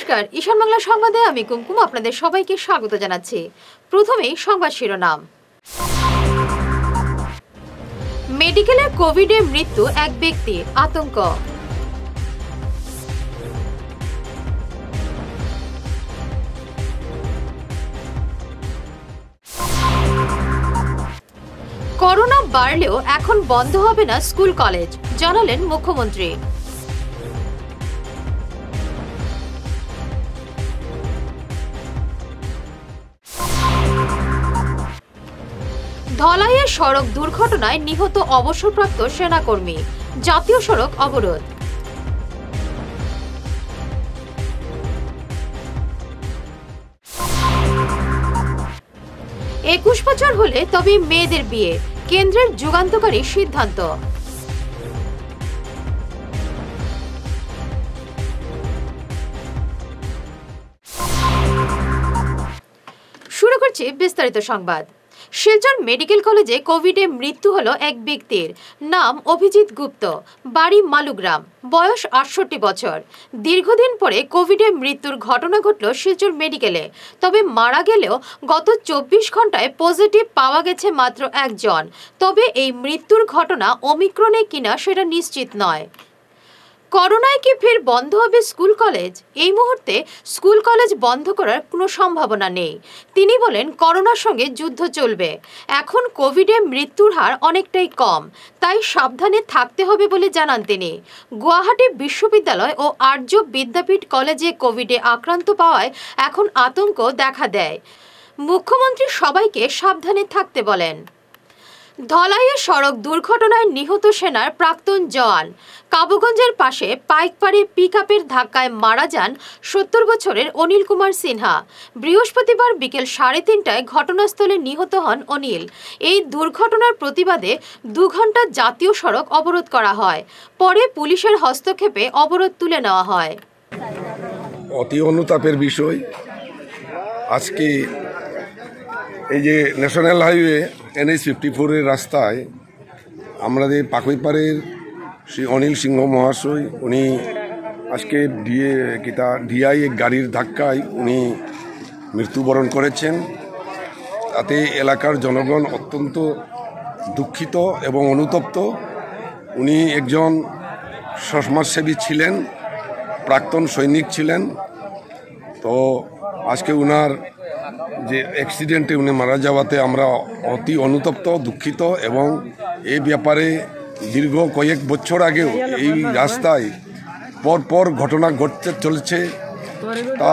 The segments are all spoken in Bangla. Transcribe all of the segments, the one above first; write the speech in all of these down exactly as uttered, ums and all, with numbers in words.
নমস্কার, ঈশান বাংলা সংবাদে আমি কুমকুম আপনাদের সবাইকে স্বাগত জানাচ্ছি। প্রথমেই সংবাদ শিরোনাম। মেডিকেলে কোভিডে মৃত্যু এক ব্যক্তির, আতঙ্ক। করোনা বাড়লেও এখন বন্ধ হবে না স্কুল কলেজ, জানালেন মুখ্যমন্ত্রী। ধলাইয়ে সড়ক দুর্ঘটনায় নিহত অবসরপ্রাপ্ত সেনাকর্মী, জাতীয় সড়ক অবরোধ। একুশ বছর হলে তবে মেয়েদের বিয়ে, কেন্দ্রের যুগান্তকারী সিদ্ধান্ত। শুরু করছি বিস্তারিত সংবাদ। শিলচর মেডিকেল কলেজে কোভিডে মৃত্যু হলো এক ব্যক্তির, নাম অভিজিৎ গুপ্ত, বাড়ি মালুগ্রাম, বয়স আটষট্টি বছর। দীর্ঘদিন পরে কোভিডে মৃত্যুর ঘটনা ঘটল শিলচর মেডিকেলে। তবে মারা গেলেও গত চব্বিশ ঘন্টায় পজিটিভ পাওয়া গেছে মাত্র একজন। তবে এই মৃত্যুর ঘটনা ওমিক্রনে কিনা সেটা নিশ্চিত নয়। করোনায় কি ফের বন্ধ হবে স্কুল কলেজ? এই মুহূর্তে স্কুল কলেজ বন্ধ করার কোনো সম্ভাবনা নেই। তিনি বলেন, করোনার সঙ্গে যুদ্ধ চলবে। এখন কোভিডে মৃত্যুর হার অনেকটাই কম, তাই সাবধানে থাকতে হবে বলে জানান তিনি। গুয়াহাটি বিশ্ববিদ্যালয় ও আর্য বিদ্যাপীঠ কলেজে কোভিডে আক্রান্ত পাওয়ায় এখন আতঙ্ক দেখা দেয়। মুখ্যমন্ত্রী সবাইকে সাবধানে থাকতে বলেন। ধলাইয়ে সড়ক দুর্ঘটনায় নিহত সেনার প্রাক্তন জওয়ান। কাবুগঞ্জের পাশে পাইকপাড়ে পিকআপের ধাক্কায় মারা যান সত্তর বছরের অনিল কুমার সিনহা। বৃহস্পতিবার বিকেল সাড়ে তিনটায় ঘটনাস্থলে নিহত হন অনিল। এই দুর্ঘটনার প্রতিবাদে দু ঘন্টা জাতীয় সড়ক অবরোধ করা হয়। পরে পুলিশের হস্তক্ষেপে অবরোধ তুলে নেওয়া হয়। অতি অনুতাপের বিষয়, আজকে এই যে national highway N H fifty ফোরের রাস্তায় আমাদের পাকুইপাড়ের শ্রী অনিল সিংহ মহাশয়, উনি আজকে ডিএ কিতা ডিআই গাড়ির ধাক্কায় উনি মৃত্যুবরণ করেছেন। তাতে এলাকার জনগণ অত্যন্ত দুঃখিত এবং অনুতপ্ত। উনি একজন সমাজসেবী ছিলেন, প্রাক্তন সৈনিক ছিলেন। তো আজকে উনার যে অ্যাক্সিডেন্টে উনি মারা যাওয়াতে আমরা অতি অনুতপ্ত, দুঃখিত এবং এই ব্যাপারে দীর্ঘ কয়েক বছর আগেও এই রাস্তায় পরপর ঘটনা ঘটতে চলছে। তা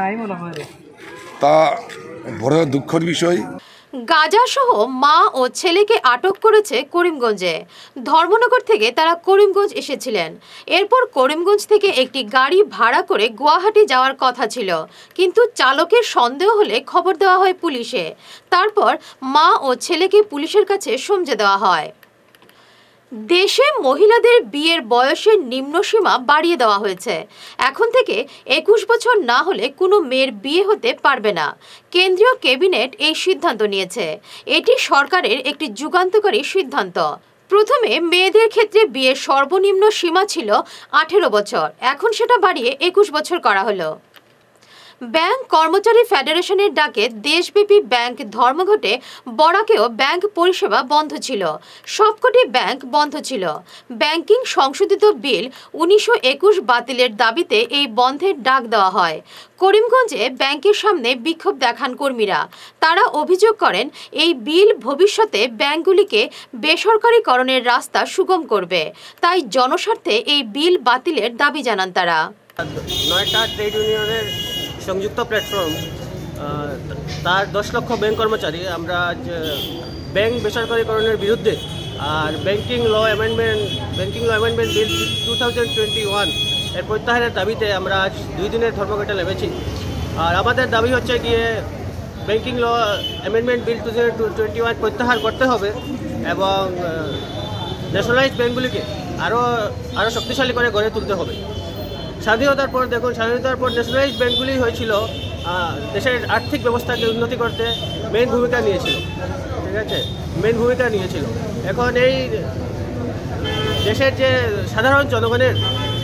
তা বড় দুঃখের বিষয়। গাঁজা সহ মা ও ছেলেকে আটক করেছে করিমগঞ্জে। ধর্মনগর থেকে তারা করিমগঞ্জ এসেছিলেন। এরপর করিমগঞ্জ থেকে একটি গাড়ি ভাড়া করে গুয়াহাটি যাওয়ার কথা ছিল, কিন্তু চালকের সন্দেহ হলে খবর দেওয়া হয় পুলিশে। তারপর মা ও ছেলেকে পুলিশের কাছে সমঝে দেওয়া হয়। দেশে মহিলাদের বিয়ের বয়সের নিম্নসীমা বাড়িয়ে দেওয়া হয়েছে। এখন থেকে একুশ বছর না হলে কোনো মেয়ের বিয়ে হতে পারবে না। কেন্দ্রীয় ক্যাবিনেট এই সিদ্ধান্ত নিয়েছে। এটি সরকারের একটি যুগান্তকারী সিদ্ধান্ত। প্রথমে মেয়েদের ক্ষেত্রে বিয়ের সর্বনিম্ন সীমা ছিল আঠেরো বছর, এখন সেটা বাড়িয়ে একুশ বছর করা হলো। ব্যাংক কর্মচারী ফেডারেশনের ডাকে দেশব্যাপী ব্যাংক ধর্মঘটে বরাকেও ব্যাংক পরিষেবা বন্ধ ছিল। সবকটি ব্যাংক বন্ধ ছিল। ব্যাংকিং সংশোধিত বিল উনিশশো একুশ বাতিলের দাবিতে এই বন্ধের ডাক দেওয়া হয়। করিমগঞ্জে ব্যাংকের সামনে বিক্ষোভ দেখান কর্মীরা। তারা অভিযোগ করেন, এই বিল ভবিষ্যতে ব্যাংকগুলিকে বেসরকারীকরণের রাস্তা সুগম করবে। তাই জনস্বার্থে এই বিল বাতিলের দাবি জানান তারা। নয়টা ট্রেড ইউনিয়নের সংযুক্ত প্ল্যাটফর্ম, তার দশ লক্ষ ব্যাংক কর্মচারী আমরা আজ ব্যাংক বেসরকারীকরণের বিরুদ্ধে আর banking law amendment banking law amendment bill two thousand twenty one এর প্রত্যাহারের দাবিতে আমরা আজ দুই দিনের ধর্মঘটে নেমেছি। আর আমাদের দাবি হচ্ছে গিয়ে banking law amendment bill two thousand twenty one প্রত্যাহার করতে হবে এবং ন্যাশনালাইজড ব্যাংকগুলিকে আরও আরও শক্তিশালী করে গড়ে তুলতে হবে। স্বাধীনতার পর দেখুন, স্বাধীনতার পর ন্যাশনালাইজড ব্যাংকগুলি হয়েছিল দেশের আর্থিক ব্যবস্থাকে উন্নতি করতে মেইন ভূমিকা নিয়েছিল, ঠিক আছে, মেইন ভূমিকা নিয়েছিল। এখন এই দেশের যে সাধারণ জনগণের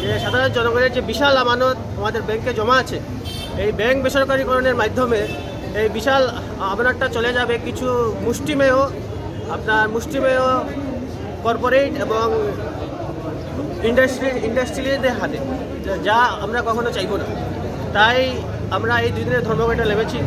যে সাধারণ জনগণের যে বিশাল আমানত আমাদের ব্যাংকে জমা আছে, এই ব্যাংক বেসরকারীকরণের মাধ্যমে এই বিশাল আমানতটা চলে যাবে কিছু মুষ্টিমেয় আপনার মুষ্টিমেয় কর্পোরেট এবং ইন্ডাস্ট্রি ইন্ডাস্ট্রিয়ালদের হাতে, যা আমরা কখনো চাইব না। তাই আমরা এই দুই দিনের ধর্মঘটে নেমেছি।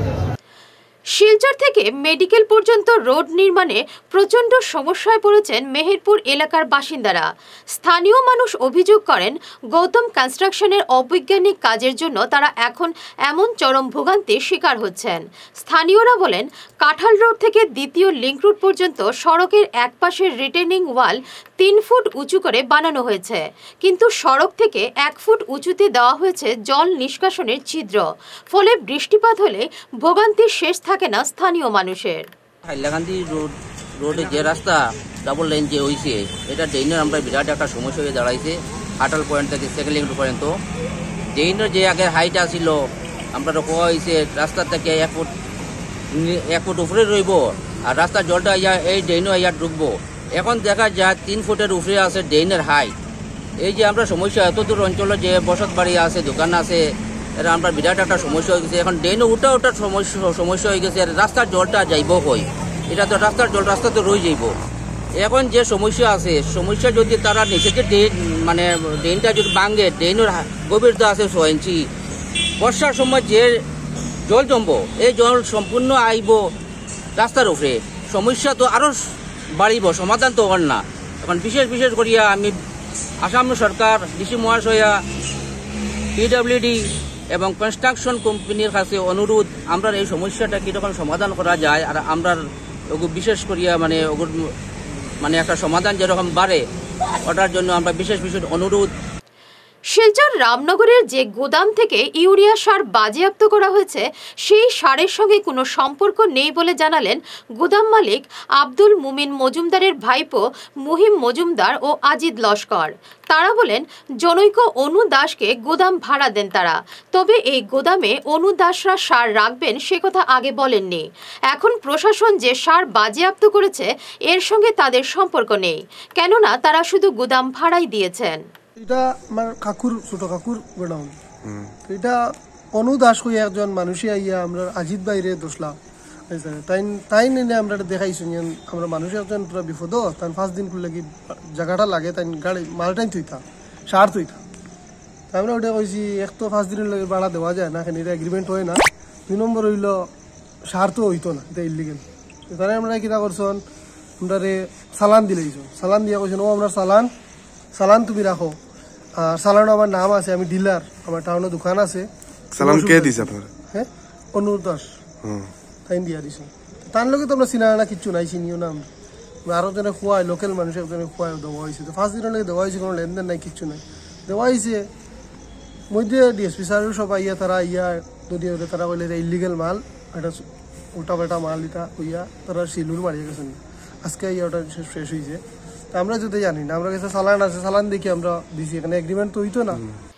শিলচর থেকে মেডিকেল পর্যন্ত রোড নির্মাণে প্রচণ্ড সমস্যায় পড়েছেন মেহেরপুর এলাকার বাসিন্দারা। স্থানীয় মানুষ অভিযোগ করেন, গৌতম কনস্ট্রাকশনের অবৈজ্ঞানিক কাজের জন্য তারা এখন এমন চরম ভোগান্তির শিকার হচ্ছেন। স্থানীয়রা বলেন, কাঁঠাল রোড থেকে দ্বিতীয় লিংক রোড পর্যন্ত সড়কের একপাশের রিটেনিং ওয়াল তিন ফুট উঁচু করে বানানো হয়েছে, কিন্তু সড়ক থেকে এক ফুট উঁচুতে দেওয়া হয়েছে জল নিষ্কাশনের ছিদ্র। ফলে বৃষ্টিপাত হলে ভোগান্তির শেষ থাকে না স্থানীয় মানুষের। হাইলাকান্দি রোড রোডে যে রাস্তা ডাবল লাইন যে হয়েছে, এটা ড্রেনের আমরা বিরাট একটা সমস্যা হয়ে দাঁড়াইছে। হাটাল পয়েন্ট থেকে সেকেন্ড লিঙ্ক পর্যন্ত ড্রেনের যে আগে হাইট আসিল, আমরা কোয়া হয়েছে রাস্তা থেকে এক ফুট এক ফুট উপরে রইব, আর রাস্তার জলটা ইয়া এই ড্রেনও ইয়া ঢুকবো। এখন দেখা যায় তিন ফুটের উপরে আছে ড্রেনের হাইট। এই যে আমরা সমস্যা, এত দূর অঞ্চলে যে বসত বাড়ি আছে, দোকান আছে, এটা আমরা বিরাট একটা সমস্যা হয়ে গেছে। এখন ড্রেনে উঠা ওঠার সমস্যা সমস্যা হয়ে গেছে। আর রাস্তার জলটা যাইব কই? এটা তো রাস্তার জল রাস্তা তো রয়ে যাইব। এখন যে সমস্যা আছে, সমস্যা যদি তারা নিচে যে ড্রেন মানে ড্রেনটা যদি ভাঙে, ড্রেনের গভীরতা আছে ছয় ইঞ্চি, বর্ষার সময় যে জল জমব, এই জল সম্পূর্ণ আইব রাস্তার উপরে, সমস্যা তো আরও বাড়িব, সমাধান তো হন না। এখন বিশেষ বিশেষ করিয়া আমি আসাম সরকার, ডিসি মহাশয়া, পিডব্লিউডি এবং কনস্ট্রাকশন কোম্পানির কাছে অনুরোধ, আমরা এই সমস্যাটা কীরকম সমাধান করা যায়, আর আমরা বিশেষ করিয়া মানে মানে একটা সমাধান যেরকম বাড়ে, ওটার জন্য আমরা বিশেষ বিশেষ অনুরোধ। শিলচর রামনগরের যে গোদাম থেকে ইউরিয়া সার বাজেয়াপ্ত করা হয়েছে, সেই সারের সঙ্গে কোনো সম্পর্ক নেই বলে জানালেন গোদাম মালিক আব্দুল মুমিন মজুমদারের ভাইপো মুহিম মজুমদার ও আজিদ লস্কর। তারা বলেন, জনৈক অনু দাসকে গোদাম ভাড়া দেন তারা, তবে এই গোদামে অনু দাসরা সার রাখবেন সে কথা আগে বলেননি। এখন প্রশাসন যে সার বাজেয়াপ্ত করেছে, এর সঙ্গে তাদের সম্পর্ক নেই, কেননা তারা শুধু গোদাম ভাড়াই দিয়েছেন। এটা আমার কাকুর ছোট কাকুর গোডাউন। এটা অনু দাস হয়ে একজন মানুষে আইয়া আমরা আজিত বাইরে দোষলা তাই তাই নিয়ে আমরা দেখাইছো, আমরা মানুষ একজন পুরো বিপদ, তাই পাঁচ দিন করলে কি জায়গাটা লাগে, তাই গাড়ি মালটাই তুইতা সার তুইতা। আমরা ওটা কইছি, এক তো পাঁচ দিনের লাগে ভাড়া দেওয়া যায় না, এটা এগ্রিমেন্ট হয় না। দুই নম্বর হইল সার তো হইতো না, এটা ইলিগেল। তাই আমরা কিনা করছেন, আমরা চালান দিলেইছো, চালান দিয়া কইছেন, ও আমরা চালান চালান তুমি রাখো। আর চালানো আমার নাম আছে, আমি ডিলার, আমার টাউনে দোকান আছে। চালান কে দিছে আপনার? হ্যাঁ, অনু দাস তাই দিয়া দিছে। তার লগে তো আমরা চিনা না, কিচ্ছু নাই, চিনিও না। আমরা আরো জনে খোয়াই, লোকাল মানুষ একজনে খোয়াই দেওয়া হয়েছে। তো ফার্স্ট দিনের লাগে দেওয়া হয়েছে, কোনো লেনদেন নাই, কিচ্ছু নাই, দেওয়া হয়েছে। মধ্যে ডিএসপি স্যারের সব আইয়া, তারা ইয়া যদি তারা কইলে এটা ইলিগেল মাল, এটা উল্টা পাল্টা মাল, এটা কইয়া তারা সিলুর মারিয়ে গেছেন। আজকে ইয়া ওটা ফ্রেশ হয়েছে। আমরা যদি জানি না, আমরা কাছে চালান আছে, চালান দেখি আমরা দিছি, এখানে এগ্রিমেন্ট তো হইতো না।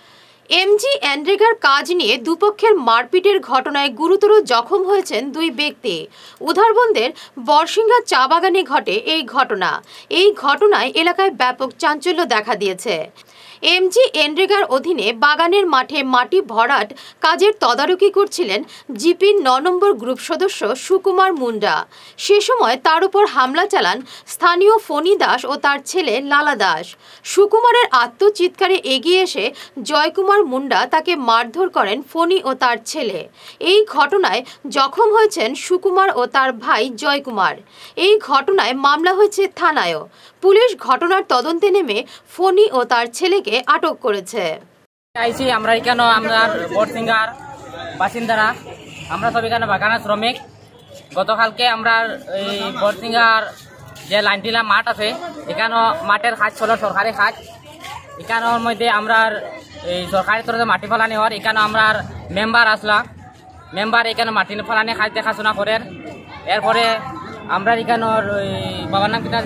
এমজি এনরেগার কাজ নিয়ে দুপক্ষের মারপিটের ঘটনায় গুরুতর জখম হয়েছেন দুই ব্যক্তি। উধারবন্দের বরসিংহা চা বাগানে ঘটে এই ঘটনা। এই ঘটনায় এলাকায় ব্যাপক চাঞ্চল্য দেখা দিয়েছে। এমজি এনরেগার অধীনে বাগানের মাঠে মাটি ভরাট কাজের তদারকি করছিলেন জিপির ন নম্বর গ্রুপ সদস্য সুকুমার মুন্ডা। সে সময় তার উপর হামলা চালান স্থানীয় ফণি দাস ও তার ছেলে লালা দাস। সুকুমারের আত্মচিৎকারে এগিয়ে এসে জয়কুমার মুন্ডা তাকে মারধর করেন ফণি ও তার ছেলে। এই ঘটনায় জখম হয়েছেন সুকুমার ও তার ভাই জয়কুমার। এই ঘটনায় মামলা হয়েছে থানায়ও। পুলিশ ঘটনার তদন্তে নেমে ফণি ও তার ছেলেকে আটক করেছে। আইছি আমরা এখানে, আমরা বরসিংহার বাসিন্দারা, আমরা সব এখানে বাগানের শ্রমিক। গতকালকে আমরা এই বরসিংহার যে লাইনটিলা মাঠ আছে, এখানে মাঠের কাজ ছিল, সরকারি কাজ। এখানের মধ্যে আমরা এই সরকারি তরফে মাটি ফেলানি হওয়ার, এখানে আমরা মেম্বার আসলাম। মেম্বার এখানে মাটি ফেলানি কাজ দেখাশোনা করেন। এরপরে আমরা এখানের ওই বাবার নাম কিনা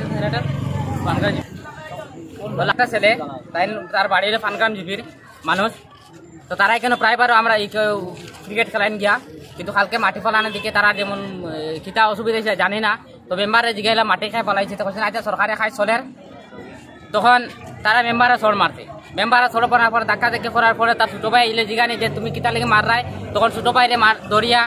একটা ছেলে, তাই তার বাড়ি হলো ফানগ্রাম জিপির মানুষ। তো তারা এখানে প্রায়বার আমরা এই ক্রিকেট খেলাইন গিয়া, কিন্তু কালকে মাটি ফলানোর দিকে তারা যেমন কিতা অসুবিধা হয়েছে জানি না। তো মেম্বারে জিগাইলা মাটি খাই ফলাইছে, তো আচ্ছা সরকারি খাই চলের। তখন তারা মেম্বারে সর মারছে। মেম্বারে সর মারার পরে ধাক্কা ধাক্কি করার পরে তার ছোটো ভাই ইলে জিগানি যে তুমি কিতা লেগে মার রায়, তখন ছোটো ভাইরে মার ধরিয়া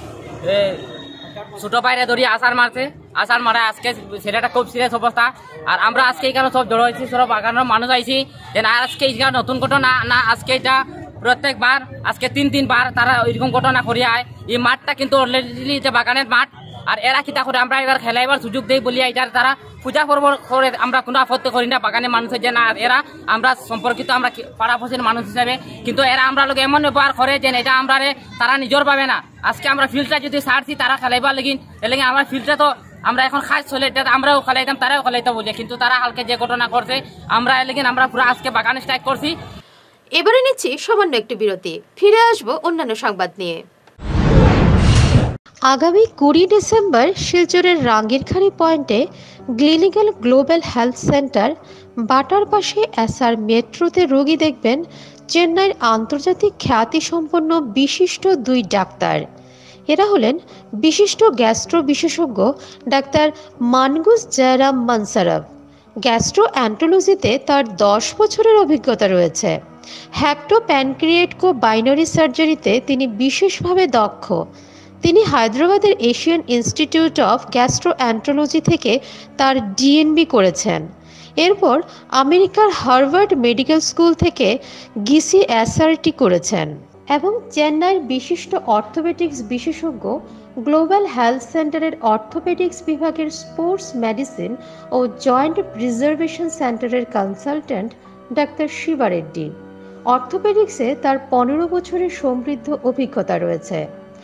ছোটো ভাইরে ধরিয়া আসার মারছে। আসার মারায় আজকে ছেলেটা খুব সিরিয়াস অবস্থা। আর আমরা আজকে এইখানে সব জড়ো হয়েছি, সব বাগানের মানুষ আইছি যে না আজকে এইখানে নতুন ঘটনা না, আজকে এটা প্রত্যেকবার আজকে তিন তিনবার তারা ওইরকম ঘটনা করিয়া আয়। এই মাঠটা কিন্তু অলরেডি যে বাগানের মাঠ, আর এরা কিতা করে আমরা এবার খেলাইবার সুযোগ দেই বলিয়া এটার তারা পূজা করবো করে আমরা কোনো আপত্তি করি না বাগানের মানুষের যে না এরা আমরা সম্পর্কিত আমরা পাড়াপড়শির মানুষ হিসাবে, কিন্তু এরা আমরা লোক এমন ব্যবহার করে যে এটা আমরা তারা নিজের পাবে না। আজকে আমরা ফিল্ডটা যদি ছাড়ছি তারা খেলাইবার লেগিন এলেগে আমরা ফিল্ডটা তো আমরা এখন খাস চলে এটা আমরাও খেলাইতাম তারাও খেলাইতাম বলে, কিন্তু তারা হালকে যে ঘটনা করছে আমরা এলেগিন আমরা পুরো আজকে বাগান স্ট্রাইক করছি। এবারে নিচ্ছি সামান্য একটি বিরতি, ফিরে আসবো অন্যান্য সংবাদ নিয়ে। আগামী কুড়ি ডিসেম্বর শিলচরের রাঙ্গিরখাড়ি পয়েন্টে ক্লিনিক্যাল গ্লোবাল হেলথ সেন্টার বাটার পাশে এসআর মেট্রোতে রোগী দেখবেন চেন্নাইয়ের আন্তর্জাতিক খ্যাতিসম্পন্ন বিশিষ্ট দুই ডাক্তার। এরা হলেন বিশিষ্ট গ্যাস্ট্রো বিশেষজ্ঞ ডাক্তার মানগুস জয়রাম মানসারভ। গ্যাস্ট্রো অ্যান্টোলজিতে তার দশ বছরের অভিজ্ঞতা রয়েছে। হ্যাপ্টো প্যানক্রিয়েটকো বাইনারি সার্জারিতে তিনি বিশেষভাবে দক্ষ। তিনি হায়দ্রাবাদের এশিয়ান ইনস্টিটিউট অফ গ্যাস্ট্রো অ্যান্টোলজি থেকে তার ডিএনবি করেছেন। এরপর আমেরিকার হার্ভার্ড মেডিকেল স্কুল থেকে গিসি এসআরটি করেছেন এবং চেন্নাইয়ের বিশিষ্ট অর্থোপেডিক্স বিশেষজ্ঞ গ্লোবাল হেলথ সেন্টারের অর্থোপেডিক্স বিভাগের স্পোর্টস মেডিসিন ও জয়েন্ট প্রিজার্ভেশন সেন্টারের কনসালট্যান্ট ডাক্তার শিবা রেড্ডি। অর্থোপেডিক্সে তার পনেরো বছরের সমৃদ্ধ অভিজ্ঞতা রয়েছে।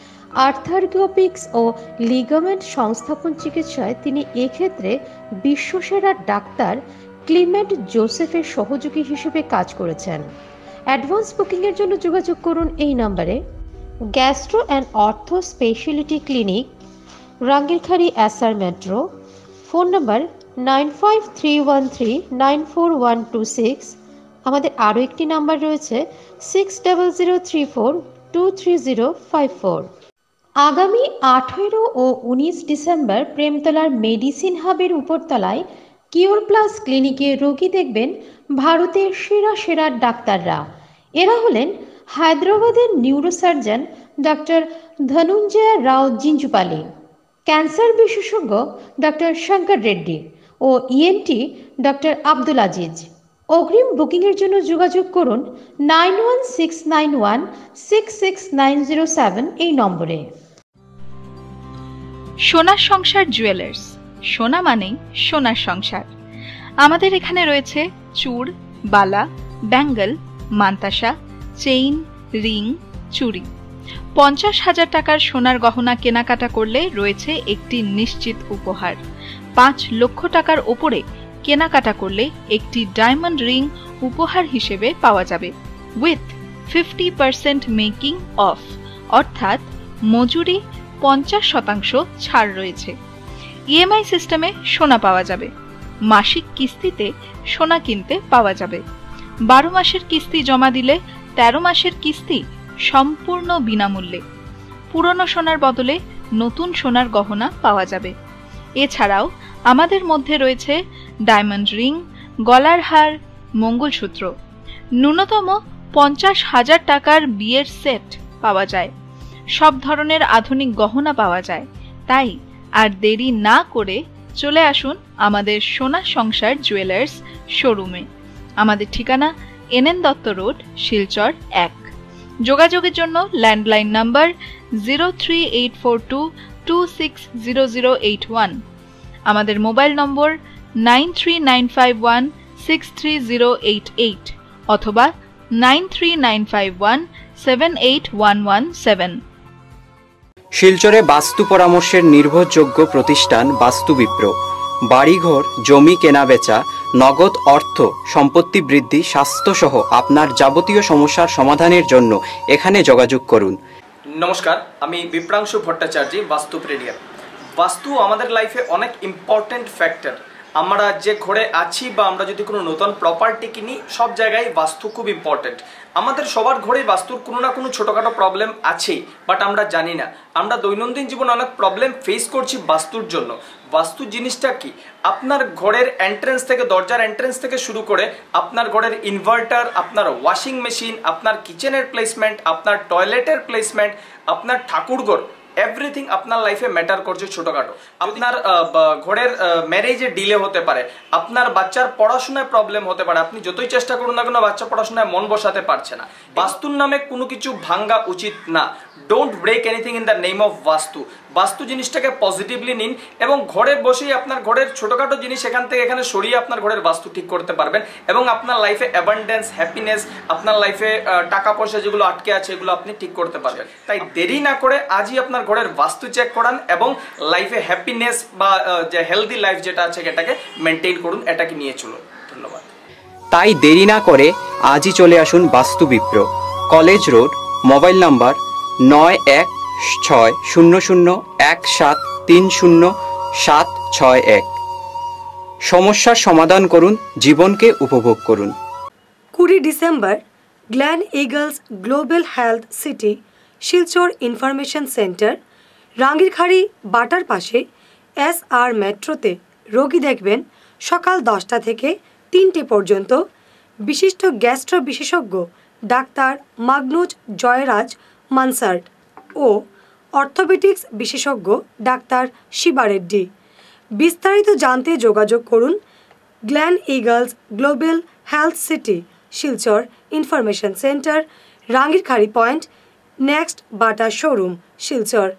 আর্থারগোপিক্স ও লিগামেন্ট সংস্থাপন চিকিৎসায় তিনি এক্ষেত্রে বিশ্বসেরা ডাক্তার ক্লিমেন্ট জোসেফের সহযোগী হিসেবে কাজ করেছেন। অ্যাডভান্স বুকিংয়ের জন্য যোগাযোগ করুন এই নম্বরে। Gastro and ortho speciality clinic, Rangirkhari SR metro. Phone number nine five three one three nine four one two six. আমাদের আরও একটি নাম্বার রয়েছে six double zero three four two three zero five four. আগামী আঠেরো ও উনিশ ডিসেম্বর প্রেমতলার মেডিসিন হাবের উপরতলায় কিওর প্লাস ক্লিনিকে রোগী দেখবেন ভারতের সেরা সেরা ডাক্তাররা। এরা হলেন হায়দ্রাবাদের neurosurgeon doctor Dhananjay Rao Jinjupalli, cancer বিশেষজ্ঞ ডক্টর শঙ্কর রেড্ডি ও ইএনটি ডক্টর আব্দুল আজিজ। অগ্রিম বুকিংয়ের জন্য যোগাযোগ করুন nine one six nine one six six nine zero seven এই নম্বরে। সোনার সংসার জুয়েলার্স, সোনা মানেই সোনার সংসার। আমাদের এখানে রয়েছে চূড়, বালা, ব্যাঙ্গল, মান্তাসা, চেইন, রিং, চুড়ি। পঞ্চাশ হাজার টাকার সোনার গহনা কেনাকাটা করলে রয়েছে একটি নিশ্চিত উপহার। পাঁচ লক্ষ টাকার ওপরে কেনাকাটা করলে একটি ডায়মন্ড রিং উপহার হিসেবে পাওয়া যাবে with fifty percent making off, অর্থাৎ মজুরি পঞ্চাশ শতাংশ ছাড় রয়েছে। ইএমআই সিস্টেমে সোনা পাওয়া যাবে। মাসিক কিস্তিতে সোনা কিনতে পাওয়া যাবে। বারো মাসের কিস্তি জমা দিলে তেরো মাসের কিস্তি সম্পূর্ণ বিনামূল্যে। পুরনো সোনার বদলে নতুন সোনার গহনা পাওয়া যাবে। এছাড়াও আমাদের মধ্যে রয়েছে ডায়মন্ড রিং, গলার হার, মঙ্গলসূত্র। ন্যূনতম পঞ্চাশ হাজার টাকার বিয়ের সেট পাওয়া যায়। সব ধরনের আধুনিক গহনা পাওয়া যায়। তাই আর দেরি না করে চলে আসুন আমাদের সোনা সংসার জুয়েলার্স শোরুমে। আমাদের ঠিকানা এনএন দত্ত রোড, শিলচর এক। যোগাযোগের জন্য landline number zero three eight four two two six zero zero eight one. আমাদের mobile number nine three nine five one six three zero eight eight অথবা nine three nine five one seven eight one one seven. শিলচরে বাস্তু পরামর্শের নির্ভরযোগ্য প্রতিষ্ঠান বাস্তুবিপ্র। বাড়িঘর, জমি কেনাবেচা, নগদ অর্থ, সম্পত্তি বৃদ্ধি, স্বাস্থ্যসহ আপনার যাবতীয় সমস্যার সমাধানের জন্য এখানে যোগাযোগ করুন। নমস্কার, আমি বিপ্রাংশু ভট্টাচার্য, বাস্তু প্রেডিয়ার। বাস্তু আমাদের লাইফে অনেক ইম্পর্টেন্ট ফ্যাক্টর। আমরা যে ঘরে আছি বা আমরা যদি কোনো নতুন প্রপার্টি কিনি, সব জায়গায় বাস্তু খুব ইম্পর্টেন্ট। আমাদের সবার ঘরেই বাস্তুর কোনো না কোনো ছোটোখাটো প্রবলেম আছেই, বাট আমরা জানি না। আমরা দৈনন্দিন জীবনে অনেক প্রবলেম ফেস করছি বাস্তুর জন্য। বাস্তু জিনিসটা কি, আপনার ঘরের এন্ট্রেন্স থেকে, দরজার এন্ট্রেন্স থেকে শুরু করে আপনার ঘরের ইনভার্টার, আপনার ওয়াশিং মেশিন, আপনার কিচেনের প্লেসমেন্ট, আপনার টয়লেটের প্লেসমেন্ট, আপনার ঠাকুরঘর, এভরিথিং আপনার লাইফে ম্যাটার করছে ছোটখাটো। আপনার ঘরের ম্যারেজে ডিলে হতে পারে, আপনার বাচ্চার পড়াশোনায় প্রবলেম হতে পারে, আপনি যতই চেষ্টা করুন না কেন বাচ্চা পড়াশোনায় মন বসাতে পারছে না। বাস্তুর নামে কোনো কিছু ভাঙ্গা উচিত না। Don't break anything in the name of vastu. Vastu জিনিসটাকে পজিটিভলি নিন এবং ঘরে বসেই আপনার ঘরের ছোটখাটো জিনিস এখান থেকে এখানে সরিয়ে আপনার ঘরের বাস্তু ঠিক করতে পারবেন এবং আপনার লাইফে অ্যাবান্ডেন্স, হ্যাপিনেস, আপনার লাইফে টাকা পয়সা যেগুলো আটকে আছে এগুলো আপনি ঠিক করতে পারবেন। তাই দেরি না করে আজই আপনার ঘরের বাস্তু চেক করান এবং লাইফে হ্যাপিনেস বা যে হেলদি লাইফ যেটা আছে এটাকে মেনটেন করুন, এটাকে নিয়ে চলুন। ধন্যবাদ। তাই দেরি না করে আজই চলে আসুন vastu Vipra, college road, mobile number নয় এক ছয় শূন্য শূন্য এক সাত তিন শূন্য সাত ছয় এক। সমস্যার সমাধান করুন, জীবনকে উপভোগ করুন। কুড়ি December Gleneagles global health city Silchar information centre, Rangirkhari বাটার পাশে এস আর মেট্রোতে রোগী দেখবেন সকাল দশটা থেকে তিনটে পর্যন্ত। বিশিষ্ট গ্যাস্ট্রো বিশেষজ্ঞ ডাক্তার মাগনুজ জয়রাজ মানসার্ট ও অর্থোপেডিক্স বিশেষজ্ঞ ডাক্তার শিবা রেড্ডি। বিস্তারিত জানতে যোগাযোগ করুন Gleneagles global health city Silchar information centre, Rangirkhari point, next Bata showroom, Silchar.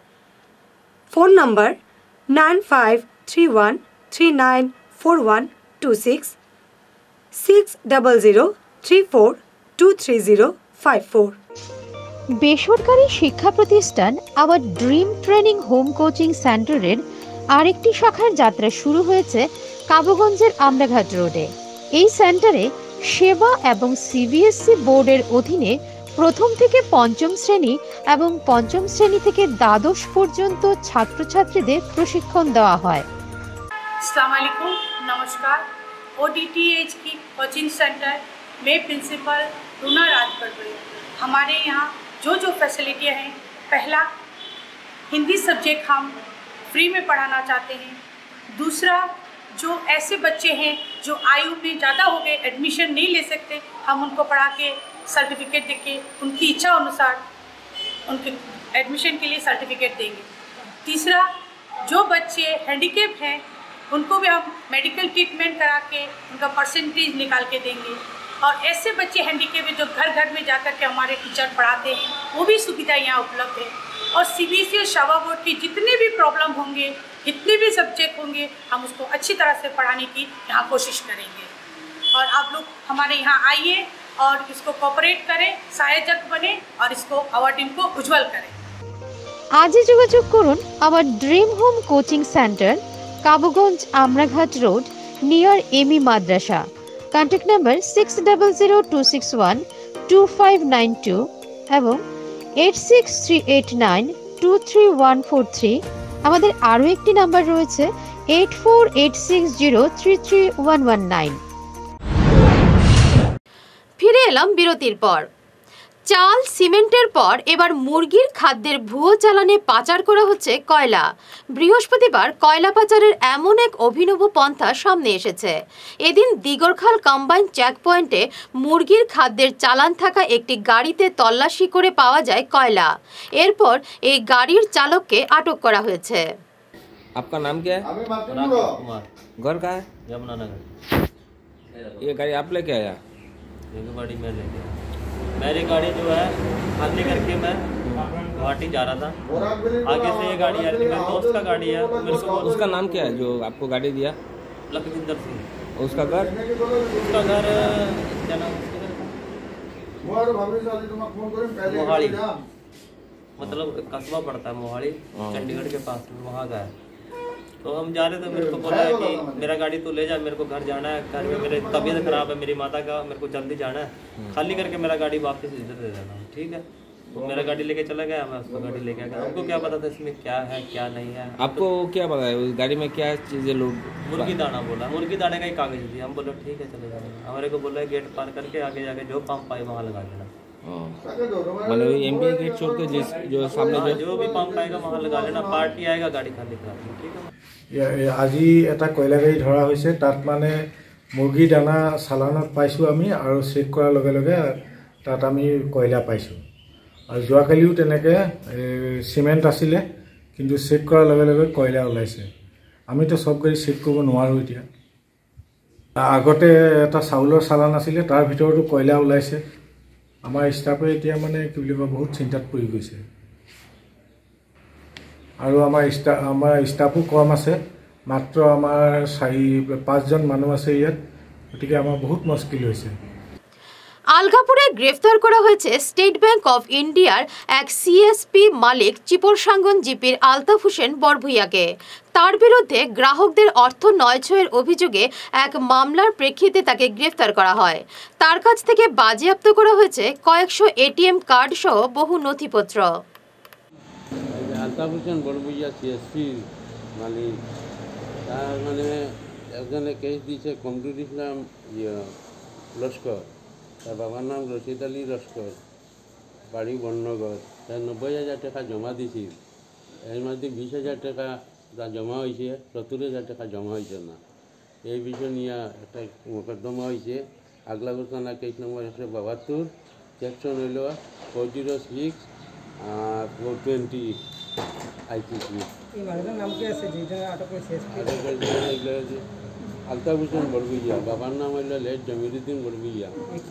Phone number nine five three one three nine four one two six six double zero three four two three zero five four. বেসরকারি শিক্ষা প্রতিষ্ঠান our dream training home coaching সেন্টারের আরেকটি শাখার যাত্রা শুরু হয়েছে কাবুগঞ্জের আমরাঘাট রোডে। এই সেন্টারে সেবা এবং সিবিএসসি বোর্ডের অধীনে প্রথম থেকে পঞ্চম শ্রেণী এবং পঞ্চম শ্রেণী থেকে দ্বাদশ পর্যন্ত ছাত্রছাত্রীদের প্রশিক্ষণ দেওয়া হয়। अस्सलाम वालेकुम, नमस्कार। ओडीटीएच की कोचिंग सेंटर में प्रिंसिपल रूना राजपरपुरी। हमारे यहाँ जो जो फैसिलिटियाँ हैं, पहला हिंदी सब्जेक्ट हम फ्री में पढ़ाना चाहते हैं। दूसरा, जो ऐसे बच्चे हैं जो आयु में ज़्यादा हो गए, एडमिशन नहीं ले सकते, हम उनको पढ़ा के सर्टिफिकेट दे के उनकी इच्छा अनुसार उनके एडमिशन के लिए सर्टिफिकेट देंगे। तीसरा, जो बच्चे हैंडीकैप हैं उनको भी हम मेडिकल ट्रीटमेंट करा के उनका परसेंटेज निकाल के देंगे। और ऐसे बच्चे हैंडीकैप जो घर घर में जाकर के हमारे टीचर पढ़ाते हैं, वो भी सुविधा यहाँ उपलब्ध है। और सीबीएसई और शावा बोर्ड की जितने भी प्रॉब्लम होंगे, जितने भी सब्जेक्ट होंगे, हम उसको अच्छी तरह से पढ़ाने की यहाँ कोशिश करेंगे। और आप लोग हमारे यहाँ आइए और इसको कोऑपरेट करें, सहायक बने और इसको आवर टीम को उज्जवल करें। আজই যোগাযোগ করুন our dream home coaching centre, Kabuganj Amraghat road, near এমি মাদ্রাসা। Contact number six double zero two six one two five nine two এবং eight six three eight nine two three one four three. আমাদের আরও একটি নাম্বার রয়েছে eight four eight six zero three three one one nine. ফিরে এলাম বিরতির পর। চাল, সিমেন্টের পর এবার মুরগির খাদ্যের ভুয়ো চালানে পাচার করা হচ্ছে কয়লা। বৃহস্পতিবার কয়লা পাচারের এমন এক অভিনব পন্থা সামনে এসেছে। এদিন দিগরখাল কম্বাইন চেক পয়েন্টে মুরগির খাদ্যের চালান থাকা একটি গাড়িতে তল্লাশি করে পাওয়া যায় কয়লা। এরপর এই গাড়ির চালককে আটক করা হয়েছে। আপনার নাম क्या है? कुमार। घर का है? यमुनानगर। ये गाड़ी आप लेके आया? ये गाड़ी मैं लेके आया। मेरी गाड़ी जो है खाली करके मैं गुवाहाटी जा रहा था, आगे से ये गाड़ी आ रही थी, मेरे दोस्त का गाड़ी है। मेरे को उसका नाम क्या है जो आपको गाड़ी दिया? लखविंदर सिंह। उसका घर? उसका घर क्या नाम मोहाली, मतलब कस्बा पड़ता है मोहाली, चंडीगढ़ के पास, वहाँ का है। तो हम जा रहे थे, मेरे को बोला है कि मेरा गाड़ी तो ले जा, मेरे को घर जाना है, घर में मेरे तबीयत खराब है, मेरी माता का, मेरे को जल्दी जाना है, खाली करके मेरा गाड़ी वापस इधर दे देना। ठीक है, तो मेरा गाड़ी लेके चला गया, मैं उसको गाड़ी लेके आ गया। हमको क्या पता था इसमें क्या है क्या नहीं है। आपको क्या पता है उस गाड़ी में क्या चीजें लोग? मुर्गी दाना बोला, मुर्गी दाने का ही कागज दिया। हम बोले ठीक है चले जाएंगे। हमारे को बोला गेट पार करके आगे जाके जो पंप पाए वहाँ लगा देना। मैंने वही एम बी ए गेट छोड़ के जिस जो सामने जो जो भी पंप आएगा वहाँ लगा लेना, पार्टी आएगा गाड़ी खाली करा देना, ठीक है। আজি এটা কয়লা গাড়ী ধৰা হৈছে, তাত মানে মুৰ্গী দানা চালানত পাইছোঁ আমি, আৰু চেক কৰাৰ লগে লগে তাত আমি কয়লা পাইছোঁ। আৰু যোৱাকালিও তেনেকৈ চিমেণ্ট আছিলে, কিন্তু চেক কৰাৰ লগে লগে কয়লা ওলাইছে। আমিতো চব গাড়ী চেক কৰিব নোৱাৰোঁ এতিয়া। আগতে এটা চাউলৰ চালান আছিলে, তাৰ ভিতৰতো কয়লা ওলাইছে। আমাৰ ষ্টাফে এতিয়া মানে কি বুলি কয় বহুত চিন্তাত পৰি গৈছে, আৰু আমাৰ ষ্টা আমাৰ ষ্টাফো কম আছে, মাত্ৰ আমাৰ চাৰি পাঁচজন মানুহ আছে ইয়াত, গতিকে আমাৰ বহুত মুশকিল হৈছে। আলগাপুরে গ্রেফতার করা হয়েছে স্টেট ব্যাংক অফ ইন্ডিয়ার এক সিএসপি মালিক চিপরসাঙ্গন জিপির আলতাফ হোসেন বরভুইয়াকে। তার বিরুদ্ধে গ্রাহকদের অর্থ নয়ছয়ের অভিযোগে এক মামলার প্রেক্ষিতে তাকে গ্রেফতার করা হয়। তার কাছ থেকে বাজেয়াপ্ত করা হয়েছে কয়েকশো এটিএম কার্ড সহ বহু নথিপত্র। আলতাফ হোসেন বরভুইয়া সিএসপি মালিক, তার মানে একজনে কেস দিয়েছে কমরুল ইসলাম লস্কর, তার বাবার নাম রশিদ আলী লস্কর, বাড়ি বর্ণগর। তার নব্বই হাজার টাকা জমা দিয়েছিল, এর মধ্যে বিশ হাজার টাকা যা জমা হয়েছে, সত্তর হাজার টাকা জমা হয়েছে না। এই বিষয় নিয়ে একটা মোকদ্দমা হয়েছে আগলাগুর থানা, কেস নম্বর একশো বাহাত্তর, সেকশন হইল ফোর জিরো সিক্স আর four twenty IPC. Altaf Hossain Barbhuiya, বাবার নাম হইল লেট জমিরুদ্দিন বরভুইয়া,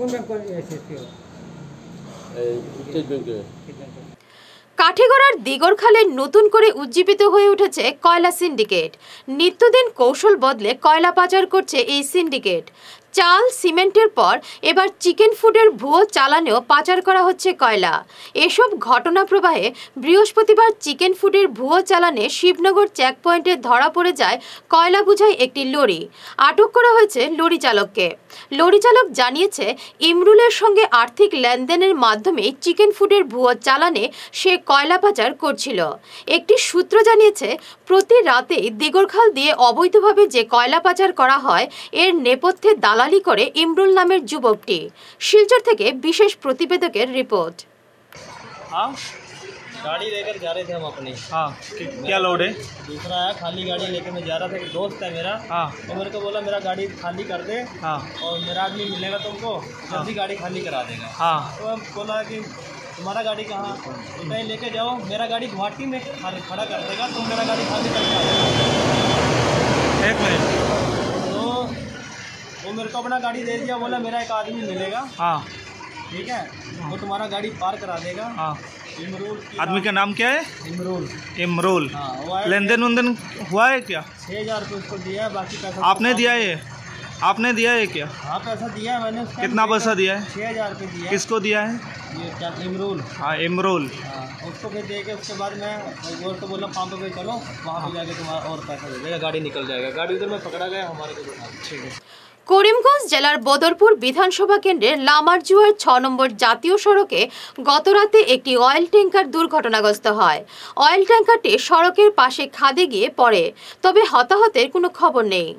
স্টেট ব্যাংকের। কাঠিগড়ার দিগরখালে নতুন করে উজ্জীবিত হয়ে উঠেছে কয়লা সিন্ডিকেট। নিত্যদিন কৌশল বদলে কয়লা পাচার করছে এই সিন্ডিকেট। চাল সিমেন্টের পর এবার চিকেন ফুডের ভুয়ো চালানেও পাচার করা হচ্ছে কয়লা। এসব ঘটনা প্রবাহে বৃহস্পতিবার চিকেন ফুডের ভুয়ো চালানে শিবনগর চেকপয়েন্টে ধরা পড়ে যায় কয়লা বোঝাই একটি লরি। আটক করা হয়েছে লরি চালককে। লরি চালক জানিয়েছে ইমরুলের সঙ্গে আর্থিক লেনদেনের মাধ্যমে চিকেন ফুডের ভুয়ো চালানে সে কয়লা পাচার করছিল। একটি সূত্র জানিয়েছে প্রতি রাতে দিগরখাল দিয়ে অবৈধভাবে যে কয়লা পাচার করা হয় এর নেপথ্যে দালালি করে ইমরুল নামের যুবকটি। শিলচর থেকে বিশেষ প্রতিবেদকের রিপোর্ट। हाँ, गाड़ी लेकर जा रहे थे हम अपनी। हाँ, क्या लोड है? दूसरा है, खाली गाड़ी लेकर मैं जा रहा था, एक दोस्त है मेरा। हाँ, तो मेरे को बोला मेरा गाड़ी खाली कर दे। हाँ, और मेरा आदमी मिलेगा तुमको, जल्दी गाड़ी खाली करा देगा। हाँ, तो हम बोला कि तुम्हारा गाड़ी कहाँ? तो मैं लेके जाओ, मेरा गाड़ी गुवाहाटी में खड़ा कर देगा, तुम मेरा गाड़ी खाली करके आ जाओ। एक मिनट। तो वो मेरे को अपना गाड़ी दे दिया, बोला मेरा एक आदमी मिलेगा। हाँ, ठीक है, वो तुम्हारा गाड़ी पार करा देगा। हाँ, इमरूल। आदमी का नाम क्या है? इमरूल। इमरूल। हाँ, लेनदेन वेनदेन हुआ है क्या? छः हजार रुपये उसको दिया है, बाकी पैसा आपने दिया है? आपने दिया है क्या? हाँ, पैसा दिया है मैंने। कितना पैसा दिया है? छः हजार रुपये दिया। किसको दिया है? ये क्या इमरूल। हाँ, इमरूल। हाँ, उसको फिर दे के उसके बाद मैं और तो बोला पंप पे चलो, वहाँ पे जाके तुम्हारा और पैसा दे देगा, गाड़ी निकल जाएगा। गाड़ी उधर में पकड़ा गया हमारे को। ठीक है। করিমগঞ্জ জেলার বদরপুর বিধানসভা কেন্দ্রের লামারজুয়ার ছ নম্বর জাতীয় সড়কে গতরাতে একটি অয়েল ট্যাঙ্কার দুর্ঘটনাগ্রস্ত হয়। অয়েল ট্যাঙ্কারটি সড়কের পাশে খাদে গিয়ে পড়ে, তবে হতাহতের কোনো খবর নেই।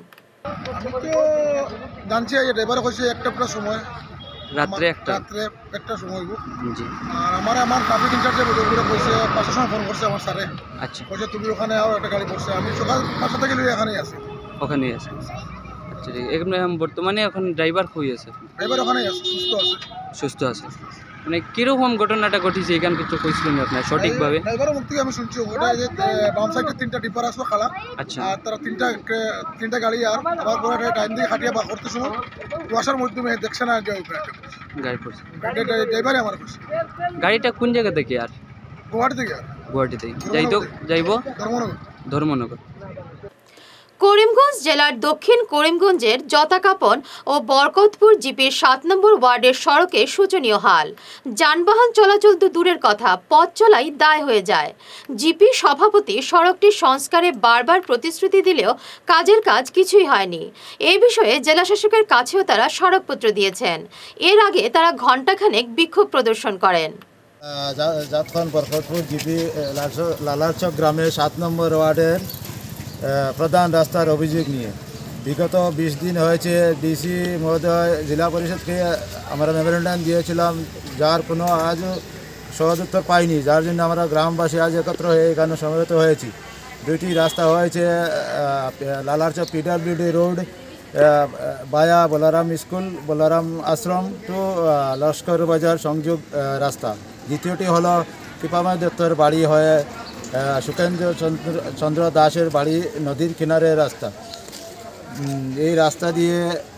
জানছি এই ড্রাইভার কইছে একটা পুরো সময় রাত্রে একটা রাত্রে একটা সময় জি। আর আমার আমার ট্রাফিক ইনচার্জে বদরপুরে কইছে পাঁচটার সময় ফোন করছে আমার স্যারে। আচ্ছা, কইছে তুমি ওখানে আও, একটা গাড়ি পড়ছে। আমি সকাল পাঁচটা থেকে লিয়ে এখানেই আছি। ওখানেই আছে। আচ্ছা, ঠিক। এখানে বর্তমানে এখন ড্রাইভার কই আছে? ড্রাইভার ওখানেই আছে, সুস্থ আছে। সুস্থ আছে। মানে কিরকম ঘটনাটা ঘটেছে এখান কিছু কইছিলেন আপনার সঠিকভাবে? ড্রাইভারের মুখ থেকে আমি শুনছি ওটা যে বাম সাইডে তিনটা ডিপার আসলো খালা। আচ্ছা, আর তারা তিনটা তিনটা গাড়ি আর আবার পরে টাইম দিয়ে হাঁটিয়ে বা করতে সময় কুয়াশার মাধ্যমে দেখছে না যে গাড়ি পড়ছে। ড্রাইভারই আমার করছে। গাড়িটা কোন জায়গা থেকে? আর গুয়াহাটি থেকে। আর গুয়াহাটি থেকে যাইতো যাইবো ধর্মনগর। ধর্মনগর। করিমগঞ্জ জেলার দক্ষিণ করিমগঞ্জের জতাকাপন ও বরকতপুর জিপির সাত নম্বর ওয়ার্ডের সড়কে শোচনীয় হাল। যানবাহন চলাচল তো দূরের কথা, পথ চলাই দায় হয়ে যায়। জিপি সভাপতি সড়কটি সংস্কারে বারবার প্রতিশ্রুতি দিলেও কাজের কাজ কিছুই হয়নি। এই বিষয়ে জেলা শাসকের কাছেও তারা স্মারকপত্র দিয়েছেন। এর আগে তারা ঘণ্টাখানেক বিক্ষোভ প্রদর্শন করেন। জাতখান বরকতপুর জিপি লালারচক গ্রামের সাত নম্বর ওয়ার্ডের প্রধান রাস্তার অভিযোগ নিয়ে বিগত বিশ দিন হয়েছে ডিসি মহোদয় জেলা পরিষদকে আমরা মেমোরেন্ডাম দিয়েছিলাম, যার কোনো আজও সদুত্তর পাইনি, যার জন্য আমরা গ্রামবাসী আজ একত্র হয়ে এখানে সমবেত হয়েছি। দুইটি রাস্তা হয়েছে, লালারচক PWD road via Balaram school Balaram Ashram to Laskar Bazar সংযোগ রাস্তা। দ্বিতীয়টি হলো কৃপাময় দত্তর বাড়ি হয়ে সুকেন্দ্র চন্দ্র চন্দ্র দাসের বাড়ি নদীর কিনারে রাস্তা। এই রাস্তা দিয়ে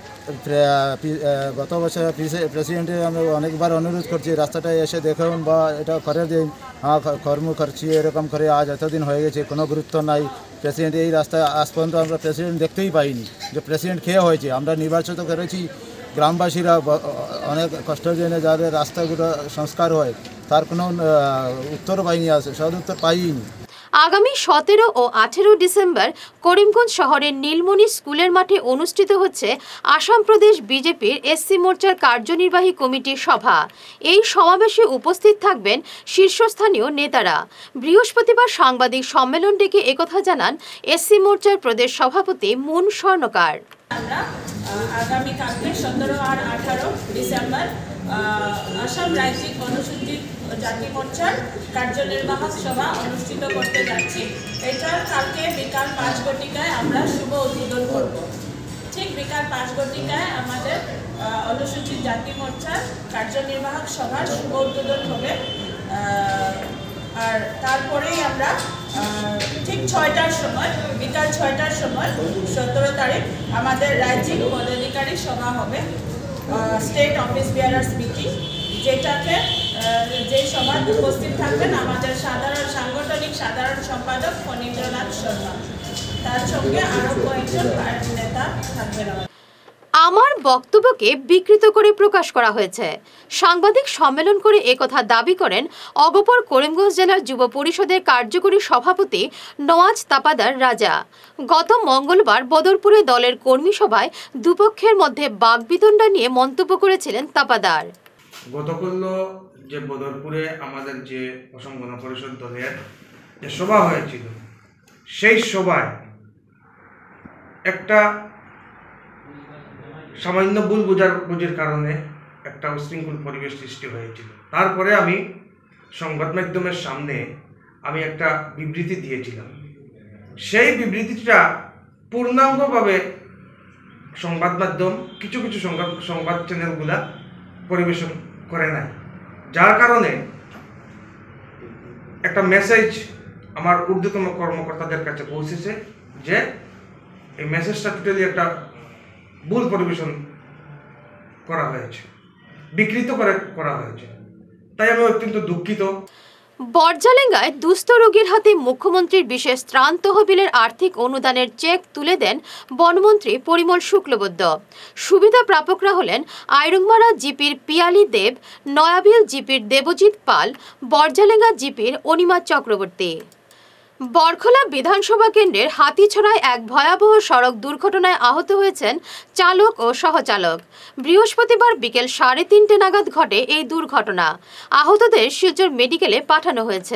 গত বছর প্রেসিডেন্টে আমরা অনেকবার অনুরোধ করছি রাস্তাটা এসে দেখুন বা এটা করে দিন, হ্যাঁ কর্ম করছি এরকম করে আজ এতদিন হয়ে গেছে, কোনো গুরুত্ব নাই। প্রেসিডেন্ট এই রাস্তায় আজ পর্যন্ত আমরা প্রেসিডেন্ট দেখতেই পাইনি যে প্রেসিডেন্ট খেয়ে হয়েছে। আমরা নির্বাচিত করেছি গ্রামবাসীরা অনেক কষ্টের জন্য যাদের রাস্তাগুলো সংস্কার হয়, তার কোনো উত্তর পাইনি, আছে সদ উত্তর পাইনি। আগামী সতেরো ও আঠেরো ডিসেম্বর করিমগঞ্জ শহরের নীলমণি স্কুলের মাঠে অনুষ্ঠিত হচ্ছে আসাম প্রদেশ বিজেপির এসসি মোর্চার কার্যনির্বাহী কমিটির সভা। এই সমাবেশে উপস্থিত থাকবেন শীর্ষস্থানীয় নেতারা। বৃহস্পতিবার সাংবাদিক সম্মেলন ডেকে একথা জানান এসসি মোর্চার প্রদেশ সভাপতি মুন স্বর্ণকার। আমরা আগামীকালকে সতেরো আর আঠারো ডিসেম্বর আসাম রাজ্যিক অনুসূচিত জাতি মোর্চার কার্যনির্বাহক সভা অনুষ্ঠিত করতে যাচ্ছি। এটার কালকে বিকাল পাঁচ ঘটিকায় আমরা শুভ উদ্বোধন করব। ঠিক বিকাল পাঁচ ঘটিকায় আমাদের অনুসূচিত জাতি মোর্চার কার্যনির্বাহক সভার শুভ উদ্বোধন হবে। আর তারপরেই আমরা ঠিক ছয়টার সময় বিকাল ছয়টার সময় সতেরো তারিখ আমাদের রাজ্যিক পদাধিকারী সভা হবে, স্টেট অফিস বিয়ারার্স মিটিং, যেটাকে যে সভায় উপস্থিত থাকবেন আমাদের সাধারণ সাংগঠনিক সাধারণ সম্পাদক ফণীন্দ্রনাথ শর্মা, তার সঙ্গে আরও কয়েকজন নেতা থাকবেন। আমার বক্তব্যকে বিকৃত করে প্রকাশ করা হয়েছে। সাংবাদিক সম্মেলন করে একথা দাবি করেন অগপর করিমগঞ্জ জেলার যুব পরিষদের কার্যকরী সভাপতি নওয়াজ তাপাদার রাজা। গত মঙ্গলবার বদরপুরে দলের কর্মী সভায় দুপক্ষের মধ্যে বাগবিতণ্ডা নিয়ে মন্তব্য করেছিলেন তাপাদার। গতকাল যে বদরপুরে আমাদের যে অসম গণ পরিষদ দলের যে সভা হয়েছিল, সেই সভায় একটা সামান্য ভুল বোঝার বুঝির কারণে একটা উশৃঙ্খল পরিবেশ সৃষ্টি হয়েছিল। তারপরে আমি সংবাদ মাধ্যমের সামনে আমি একটা বিবৃতি দিয়েছিলাম। সেই বিবৃতিটা পূর্ণাঙ্গভাবে সংবাদ মাধ্যম কিছু কিছু সংবাদ সংবাদ চ্যানেলগুলা পরিবেশন করে নাই, যার কারণে একটা মেসেজ আমার ঊর্ধ্বতম কর্মকর্তাদের কাছে পৌঁছেছে যে এই মেসেজটা টোটালি একটা ভুল পরিবেশন করা হয়েছে, বিকৃত করে করা হয়েছে। তাই আমি অত্যন্ত দুঃখিত। বর্জালেঙ্গায় দুস্থ রোগীর হাতে মুখ্যমন্ত্রীর বিশেষ ত্রাণ তহবিলের আর্থিক অনুদানের চেক তুলে দেন বনমন্ত্রী পরিমল শুক্লবৈদ্য। সুবিধা প্রাপকরা হলেন আইরুংমারা জিপির পিয়ালি দেব, নয়াবিল জিপির দেবজিৎ পাল, বর্জালেঙ্গা জিপির অনিমা চক্রবর্তী। বরখলা বিধানসভা কেন্দ্রের হাতিছড়ায় এক ভয়াবহ সড়ক দুর্ঘটনায় আহত হয়েছেন চালক ও সহচালক। বৃহস্পতিবার বিকেল সাড়ে তিনটে নাগাদ ঘটে এই দুর্ঘটনা। আহতদের শিলচর মেডিকেলে পাঠানো হয়েছে।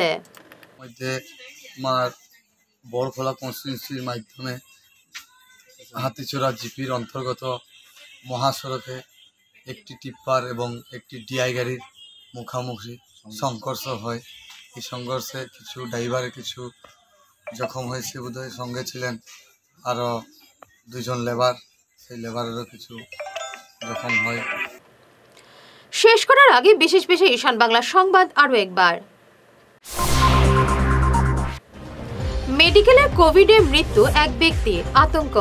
বরখলা কনস্টিটিউন্সির মাধ্যমে হাতিছড়া জিপির অন্তর্গত মহাসড়কে একটি টিপ্পার এবং একটি ডিআই গাড়ির মুখোমুখি সংঘর্ষ হয়। এই সংঘর্ষে কিছু ড্রাইভারের কিছু জখম হয়েছে, বোধহয় সঙ্গে ছিলেন আরও দুজন লেবার, সেই লেবারেরও কিছু জখম হয়। শেষ করার আগে বিশেষ বিশেষ ঈশান বাংলা সংবাদ আরও একবার। মেডিকেলে কোভিডে মৃত্যু এক ব্যক্তির, আতঙ্ক।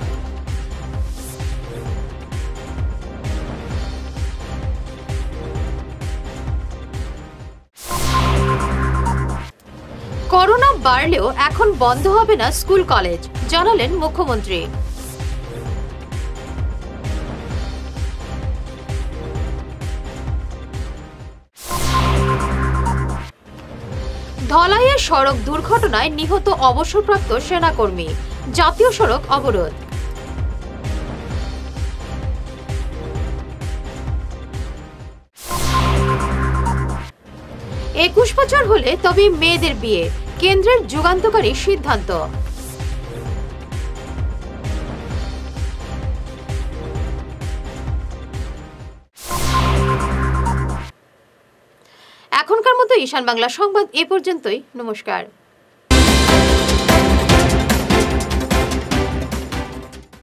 করোনা বাড়লেও এখন বন্ধ হবে না স্কুল কলেজ, জানালেন মুখ্যমন্ত্রী। ধলাইয়ে সড়ক দুর্ঘটনায় নিহত অবসরপ্রাপ্ত সেনাকর্মী, জাতীয় সড়ক অবরোধ। একুশ বছর হলে তবে মেয়েদের বিয়ে, কেন্দ্রের যুগান্তকারী সিদ্ধান্ত। মতো ঈশান বাংলা সংবাদ এ পর্যন্তই। নমস্কার।